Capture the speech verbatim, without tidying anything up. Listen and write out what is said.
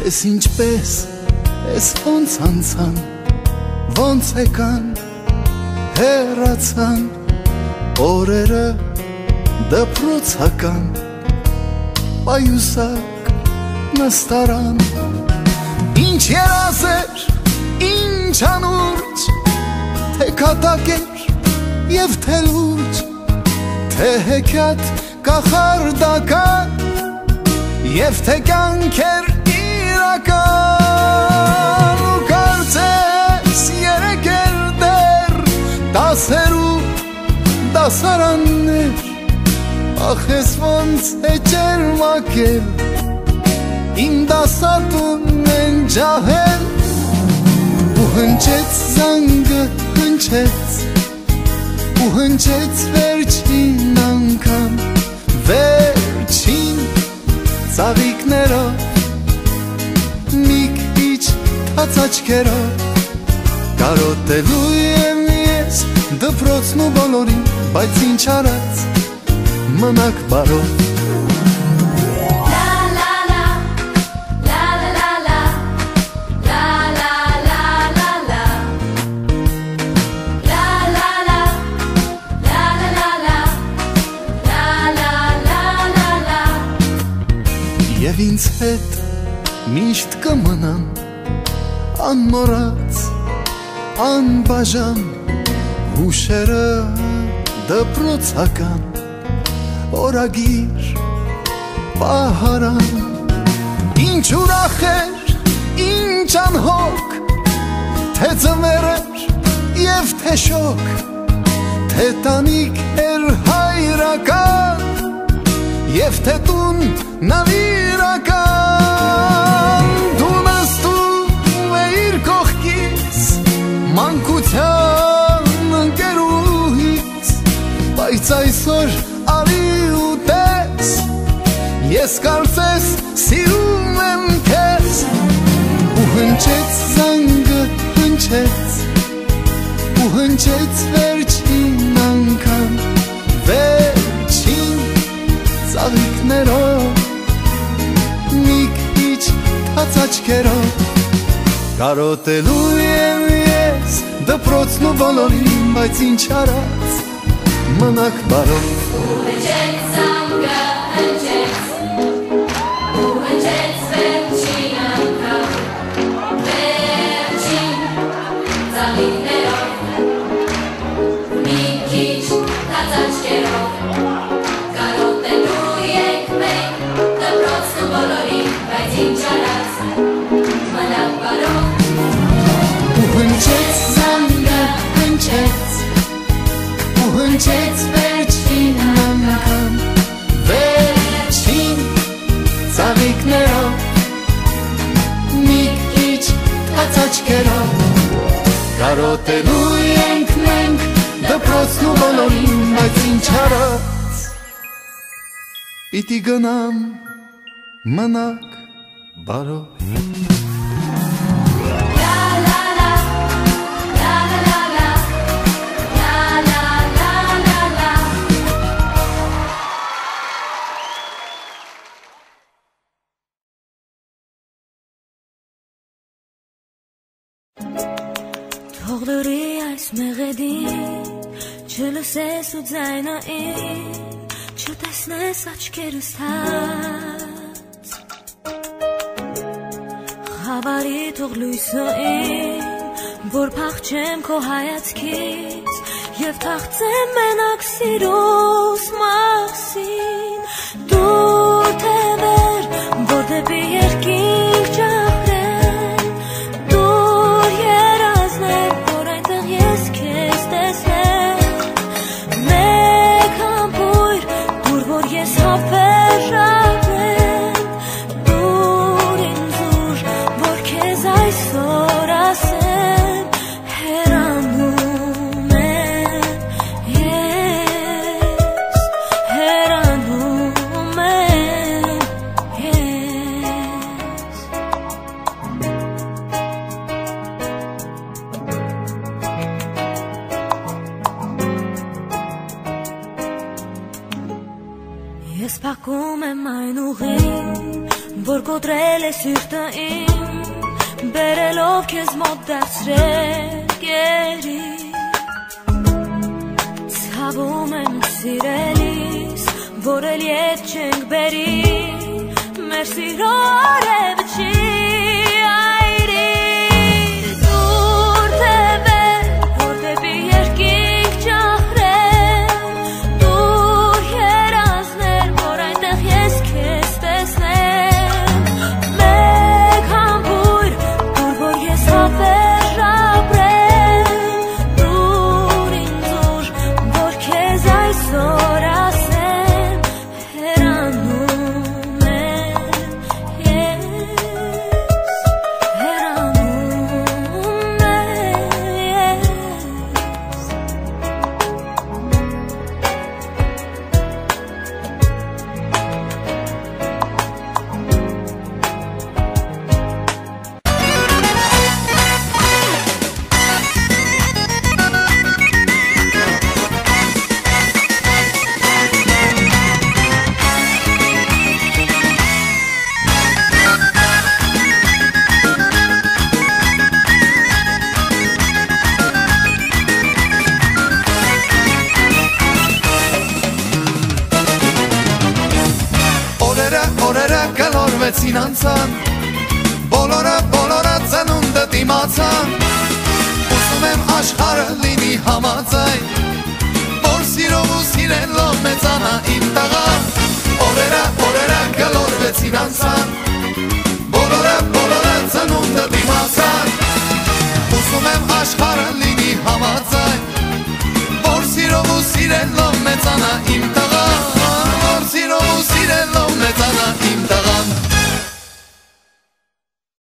Ես ինչպես, ես ոնց անցան, ոնց եկան, հեռացան, օրերը դպրոցական, պայուսակ նստարան, ինչ երազեր, ինչ անուրջ, թե կատակեր և թե լուրջ, թե հեքիաթ կախարդական և թե կյանքեր իրական ու կարծես երեքեր դեր դասերու դասարաններ ախ ես ոնց էջեր մակել իմ դասատուն են ջահել ու հնչեց զանգը հնչեց ու հնչեց վերջին անգամ վերջին ծաղիկներով մի քիչ թաց աչքերով կարոտելու եմ ես դպրոցն ու բոլորին բայց ինչ արած մնաք բարով Եվ ինձ հետ միշտ կմնան անմոռաց, անբաժան հուշերը դպրոցական օրագիր պահարան ինչ ուրախ էր, ինչ անհոգ թե ձմեռեր և թե շոգ թե տանիք էր հայրական և թե տուն նվիրական դու նստում էիր կողքից մանկության ընկերուհից բայց այսօր արի ու տես ես կարծես սիրում եմ քեզ ու հնչեց զանգը հնչեց ու հնչեց վերջին անգամ վերջին ծաղիկներով մի քիչ թաց աչքերով կարոտելու եմ ես դպրոցն ու բոլորին բայց ինչ արած մնաք բարով ու հնչեց զանգը հնչեց ու հնչեց վերջին անգամ վերջին ծաղիկներով մի քիչ թաց աչքերով Ինչ արած մնաք բարով ու հնչեց զանգը հնչեց ու հնչեց վերջին անգամ վերջին ծաղիկներով մի քիչ թաց աչքերով կարոտելու ենք մենք դպրոցն ու բոլորին բայց ինչ արած պիտի գնամ մնաք Բարով թող լուրի այս մեղեդին չլսես ու ձայնային չտեսնես աչքերս թաց Խավարի թող լույսոին, որ փախչեմ քո հայացքից և թախծեմ մենակ սիրուս մասին դուր թե վեր, որ դեպի երկինք ճախրեն դուր երազներ, որ այնտեղ ես քեզ տեսնեմ մեկ համբույր, դուր որ ես հավեր ժապրեմ այսօր ասեմ հեռանում եմ ես հեռանում եմ այն ուղին, որ կոտրել է սիրտը իմ, բերելով քեզ մոտ դարձրել գերի, ցավում եմ սիրելիս, որ էլ ետ չենք բերի, մեր սիրո արևը այրի, դուր թևեր, որ դեպի երկինք ճախրել, դուր երազներ, որ այնտեղ ես քեզ տեսնեմ, մեկ համբույր, դուր, որ ես հավերժ ապրեմ, դուր ինձ ուժ, որ քեզ այսօր ասեմ, հեռանում եմ ես, հեռանում եմ ես. Օրերը, օրերը գլորվեցին անցան, բոլորը, բոլորը ծնունդը դիմացան, ուզում եմ աշխարհը լինի համաձայն, որ սիրով ու սիրելով մեծանա իմ տղան, օրերը, օրերը գլորվեցին անցան, բոլորը, բոլորը ծնունդը դիմացան, ուզում եմ աշխարհը լինի համաձայն, որ սիրով ու սիրելով մեծանա իմ տղան.